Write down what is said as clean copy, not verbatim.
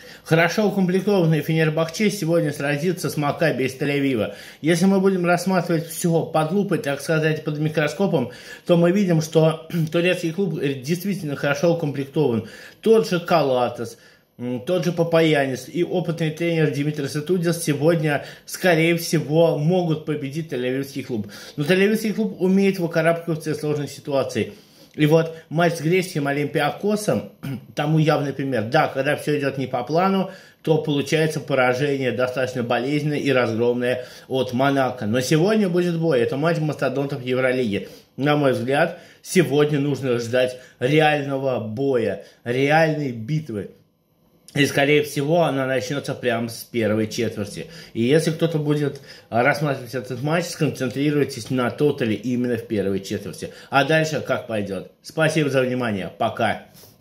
Хорошо укомплектованный Фенербахче сегодня сразится с Маккаби из Тель-Авива. Если мы будем рассматривать все под лупой, так сказать, под микроскопом, то мы видим, что турецкий клуб действительно хорошо укомплектован. Тот же Калатас, тот же Папаянис и опытный тренер Димитрис Итудис сегодня, скорее всего, могут победить Тель-Авивский клуб. Но Тель-Авивский клуб умеет выкарабкиваться из сложной ситуации. И вот матч с греческим Олимпиакосом тому явный пример. Да, когда все идет не по плану, то получается поражение достаточно болезненное и разгромное от Монако. Но сегодня будет бой. Это матч мастодонтов Евролиги. На мой взгляд, сегодня нужно ждать реального боя, реальной битвы. И, скорее всего, она начнется прямо с первой четверти. И если кто-то будет рассматривать этот матч, сконцентрируйтесь на тотале именно в первой четверти. А дальше как пойдет. Спасибо за внимание. Пока.